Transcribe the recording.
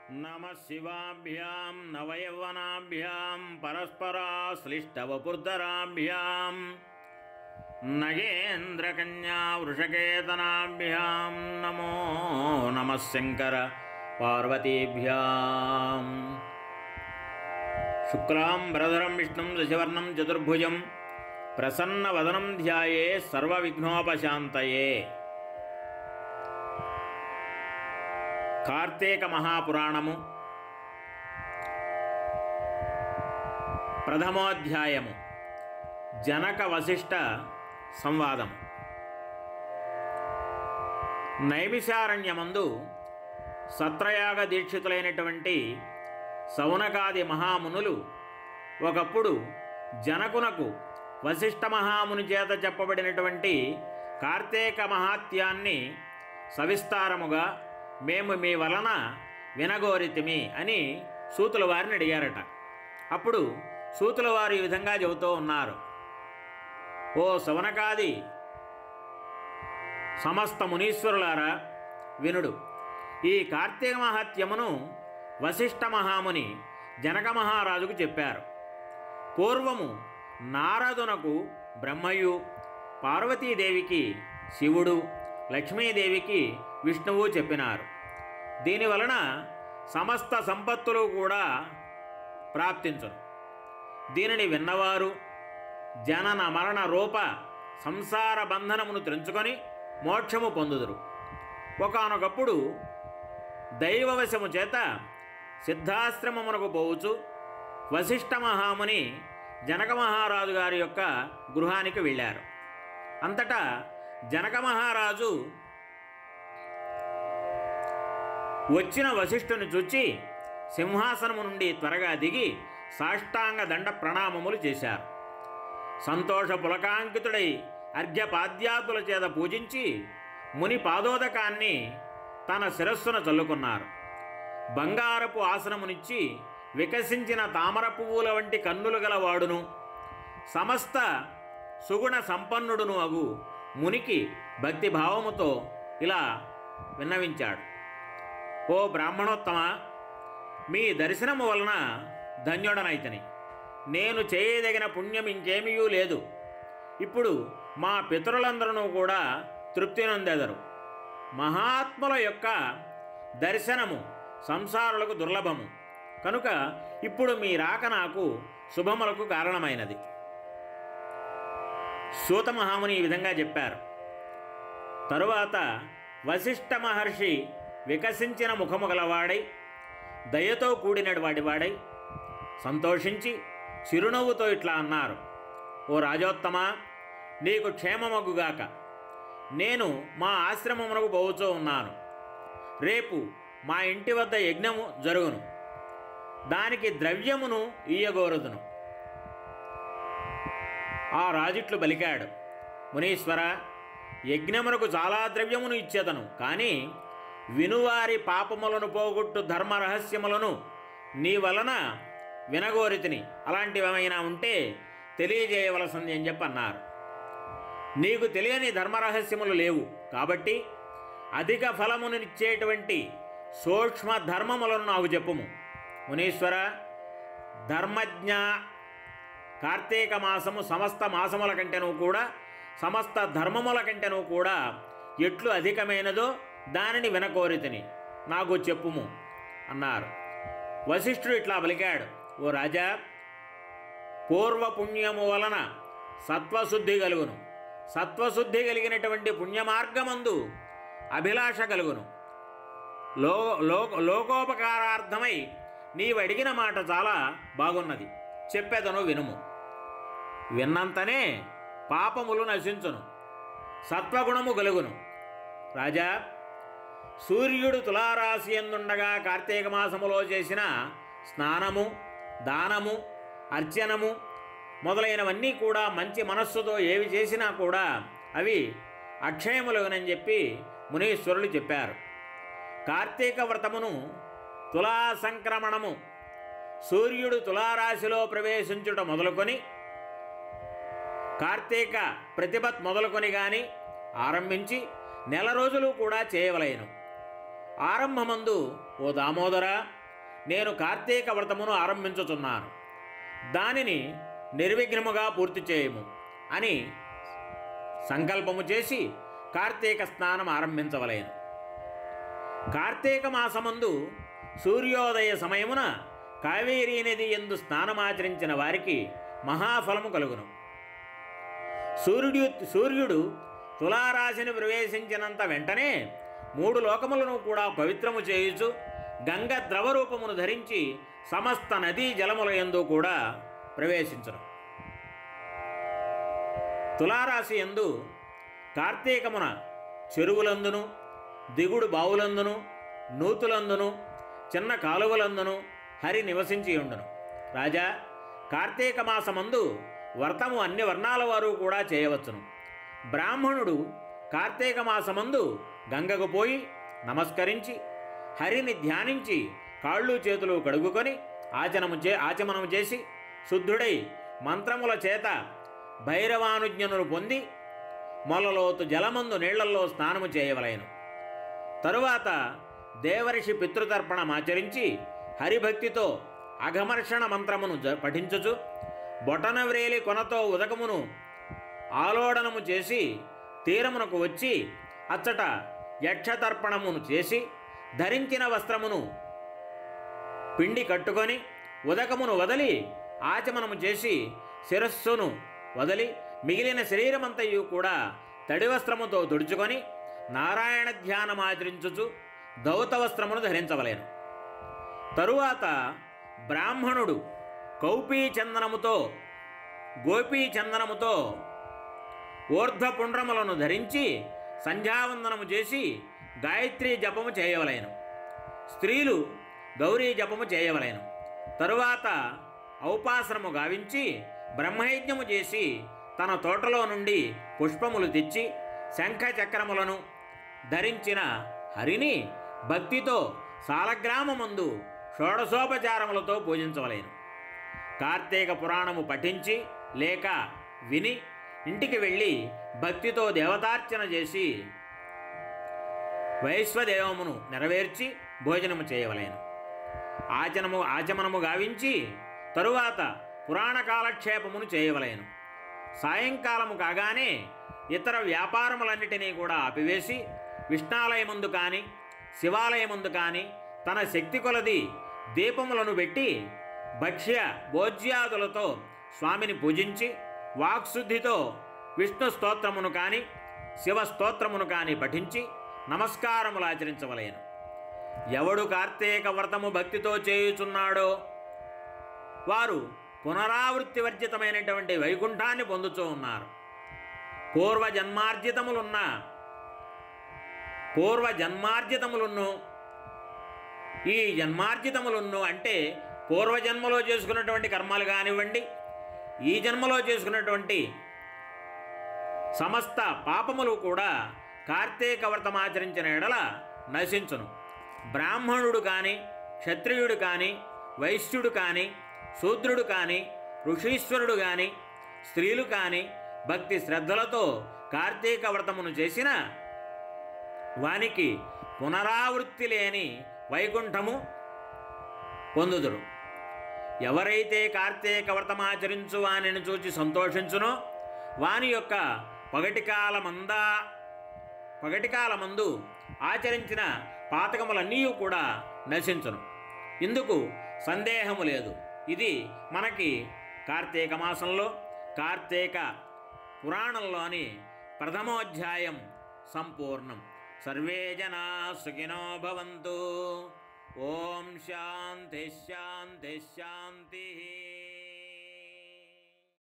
नमः शिवाभ्यां नवयौवनाभ्यां परस्पराश्लिष्टवपुर्धराभ्यां नगेन्द्रकन्या वृषकेतनाभ्यां नमो नमः शंकर पार्वतीभ्यां। शुक्लांबरधरं विष्णुं शशिवर्णं चतुर्भुजं प्रसन्नवदनं ध्यायेत् सर्वविघ्नोपशान्तये। కార్తీక మహాపురాణము ప్రథమోధ్యాయము జనక వశిష్ఠ సంవాదము. నైమిషారణ్యమందు సత్రయాగ దీక్షితులైనటువంటి సౌనకాది మహామునులు ఒకప్పుడు జనకునకు వశిష్ఠ మహాముని చేత చెప్పబడినటువంటి కార్తీక మహాత్యాన్ని సవిస్తారముగా మేము మీ వలన వినగోరితిమి అని సూతుల వారిని అడిగారట. అప్పుడు సూతుల వారు ఈ విధంగా చెబుతూ ఉన్నారు. ఓ సవనకాది సమస్త మునీశ్వరులారా, వినుడు. ఈ కార్తీక మహాత్యమును వశిష్ఠ మహాముని జనక మహారాజుకు చెప్పారు. పూర్వము నారదునకు బ్రహ్మయు, పార్వతీదేవికి శివుడు, లక్ష్మీదేవికి విష్ణువు చెప్పినారు. దీనివలన సమస్త సంపత్తులు కూడా ప్రాప్తించును. దీనిని విన్నవారు జనన మరణ రూప సంసార బంధనమును త్రెంచుకొని మోక్షము పొందుదురు. ఒకానొకప్పుడు దైవవశము చేత సిద్ధాశ్రమమునకు పోవచ్చు వశిష్ఠ మహాముని జనక మహారాజు గారి యొక్క గృహానికి వెళ్ళారు. అంతటా జనక మహారాజు వచ్చిన వశిష్ఠుని చూచి సింహాసనము నుండి త్వరగా దిగి సాష్టాంగ దండ ప్రణామములు చేశారు. సంతోష పులకాంకితుడై అర్ఘ్యపాద్యాతుల చేత పూజించి ముని పాదోదకాన్ని తన శిరస్సున చల్లుకున్నారు. బంగారపు ఆసనమునిచ్చి వికసించిన తామర పువ్వుల వంటి కన్నులు గలవాడును సమస్త సుగుణ సంపన్నుడును అగు మునికి భక్తిభావముతో ఇలా విన్నవించాడు. ఓ బ్రాహ్మణోత్తమ, మీ దర్శనము వలన ధన్యుడనైతని. నేను చేయదగిన పుణ్యం ఇంకేమీ లేదు. ఇప్పుడు మా పితరులందరూ కూడా తృప్తి నొందెదరు. మహాత్ముల యొక్క దర్శనము సంసారులకు దుర్లభము కనుక ఇప్పుడు మీ రాక నాకు శుభములకు కారణమైనది. సూత మహాముని ఈ విధంగా చెప్పారు. తరువాత వశిష్ఠ మహర్షి వికసించిన ముఖము గలవాడై దయతో కూడినడు వాడివాడై సంతోషించి చిరునవ్వుతో ఇట్లా అన్నారు. ఓ రాజోత్తమ, నీకు క్షేమమగుగాక. నేను మా ఆశ్రమమునకు పోవుచూ ఉన్నాను. రేపు మా ఇంటి వద్ద యజ్ఞము జరుగును. దానికి ద్రవ్యమును ఇయ్యగోరుదును. ఆ రాజిట్లు పలికాడు. మునీశ్వర, యజ్ఞమునకు చాలా ద్రవ్యమును ఇచ్చేదను, కానీ వినువారి పాపములను పోగొట్టు ధర్మ రహస్యములను నీ వలన వినగోరితిని. అలాంటివేమైనా ఉంటే తెలియజేయవలసింది అని చెప్పి అన్నారు. నీకు తెలియని ధర్మరహస్యములు లేవు కాబట్టి అధిక ఫలమునిచ్చేటువంటి సూక్ష్మ ధర్మములను నాకు చెప్పుము. మునీశ్వర, ధర్మజ్ఞ కార్తీక మాసము సమస్త మాసముల కంటేనూ కూడా సమస్త ధర్మముల కంటేనూ కూడా ఎట్లు అధికమైనదో దానిని వినకోరితిని, నాకు చెప్పుము అన్నారు. వశిష్ఠుడు ఇట్లా పలికాడు. ఓ రాజా, పూర్వపుణ్యము వలన సత్వశుద్ధి కలుగును. సత్వశుద్ధి కలిగినటువంటి పుణ్యమార్గమందు అభిలాష కలుగును. లోకోపకారార్థమై నీవు అడిగిన మాట చాలా బాగున్నది, చెప్పేదను వినుము. విన్నంతనే పాపములు నశించును, సత్వగుణము కలుగును. రాజా, సూర్యుడు తులారాశి ఎందుండగా కార్తీక మాసములో చేసిన స్నానము, దానము, అర్చనము మొదలైనవన్నీ కూడా మంచి మనస్సుతో ఏవి చేసినా కూడా అవి అక్షయములగునని చెప్పి మునీశ్వరులు చెప్పారు. కార్తీక వ్రతమును తులా సంక్రమణము, సూర్యుడు తులారాశిలో ప్రవేశించుట మొదలుకొని కార్తీక ప్రతిపత్ మొదలుకొని కానీ ఆరంభించి నెల రోజులు కూడా చేయవలెను. ఆరంభమందు ఓ దామోదర నేను కార్తీక వ్రతమును ఆరంభించుచున్నాను, దానిని నిర్విఘ్నముగా పూర్తి చేయము అని సంకల్పము చేసి కార్తీక స్నానం ఆరంభించవలెను. కార్తీక మాసమందు సూర్యోదయ సమయమున కావేరీ నది యందు స్నానమాచరించిన వారికి మహాఫలము కలుగును. సూర్యుడు తులారాశిని ప్రవేశించినంత వెంటనే 3 లోకములను కూడా పవిత్రము చేయుచు గంగ ద్రవరూపమును ధరించి సమస్త నదీ జలముల యందు కూడా ప్రవేశించును. తులారాశి యందు కార్తీకమున చెరువులందును, దిగుడు బావులందును, నూతులందును, చిన్న కాలువలందును హరి నివసించి ఉండును. రాజా, కార్తీక మాసమందు వ్రతము అన్ని వర్ణాల వారు కూడా చేయవచ్చును. బ్రాహ్మణుడు కార్తీక మాసమందు గంగకు పోయి నమస్కరించి హరిని ధ్యానించి కాళ్ళు చేతులు కడుగుకొని ఆచమనము చేసి శుద్ధుడై మంత్రముల చేత భైరవానుజ్ఞను పొంది మొలలోతు జలమందు నీళ్లలో స్నానము చేయవలెను. తరువాత దేవర్షి పితృతర్పణమాచరించి హరిభక్తితో అఘమర్షణ మంత్రమును పఠించుచు బొటనవ్రేలి కొనతో ఉదకమును ఆలోడనము చేసి తీరమునకు వచ్చి అచ్చట యక్షతర్పణమును చేసి ధరించిన వస్త్రమును పిండి కట్టుకొని ఉదకమును వదలి ఆచమనము చేసి శిరస్సును వదలి మిగిలిన శరీరమంతయు కూడా తడి వస్త్రముతో తుడుచుకొని నారాయణ ధ్యానమాచరించుచు ధౌత వస్త్రమును ధరించవలెను. తరువాత బ్రాహ్మణుడు గోపీచందనముతో ఊర్ధ్వపుండ్రములను ధరించి సంధ్యావందనము చేసి గాయత్రీ జపము చేయవలెను. స్త్రీలు గౌరీ జపము చేయవలెను. తరువాత ఔపాసనము గావించి బ్రహ్మయజ్ఞము చేసి తన తోటలో నుండి పుష్పములు తెచ్చి శంఖ చక్రములను ధరించిన హరిని భక్తితో సాలగ్రామమందు షోడశోపచారములతో పూజించవలెను. కార్తీక పురాణము పఠించి లేక విని ఇంటికి వెళ్ళి భక్తితో దేవతార్చన చేసి వైశ్వదేవమును నెరవేర్చి భోజనము చేయవలెను. ఆచమనము గావించి తరువాత పురాణ కాలక్షేపమును చేయవలెను. సాయంకాలము కాగానే ఇతర వ్యాపారములన్నిటినీ కూడా ఆపివేసి విష్ణాలయమందు కానీ శివాలయమందు కానీ తన శక్తి కొలది దీపములను పెట్టి భక్ష్య భోజ్యాదులతో స్వామిని పూజించి వాక్శుద్ధితో విష్ణు స్తోత్రమును కానీ శివస్తోత్రమును కానీ పఠించి నమస్కారములు ఆచరించవలెను. ఎవడు కార్తీక వ్రతము భక్తితో చేయుచున్నాడో వారు పునరావృత్తివర్జితమైనటువంటి వైకుంఠాన్ని పొందుతూ ఉన్నారు. పూర్వజన్మార్జితములున్ను ఈ జన్మార్జితములున్ను అంటే పూర్వజన్మలో చేసుకున్నటువంటి కర్మాలు కానివ్వండి, ఈ జన్మలో చేసుకున్నటువంటి సమస్త పాపములు కూడా కార్తీక వ్రతమాచరించిన ఎడల నశించును. బ్రాహ్మణుడు కానీ, క్షత్రియుడు కానీ, వైశ్యుడు కానీ, శూద్రుడు కానీ, ఋషీశ్వరుడు కానీ, స్త్రీలు కానీ భక్తి శ్రద్ధలతో కార్తీక వ్రతమును చేసిన వానికి పునరావృత్తి లేని వైకుంఠము పొందుదురు. ఎవరైతే కార్తీక వ్రతమాచరించు వానిని చూచి సంతోషించునో వాని యొక్క పగటికాలమందు ఆచరించిన పాతకములన్నీ కూడా నశించును. ఇందుకు సందేహము లేదు. ఇది మనకి కార్తీక మాసంలో కార్తీక పురాణంలోని ప్రథమోధ్యాయం సంపూర్ణం. సర్వే జనా సుఖినో భవంతు. ఓం శాంతి శాంతి శాంతి.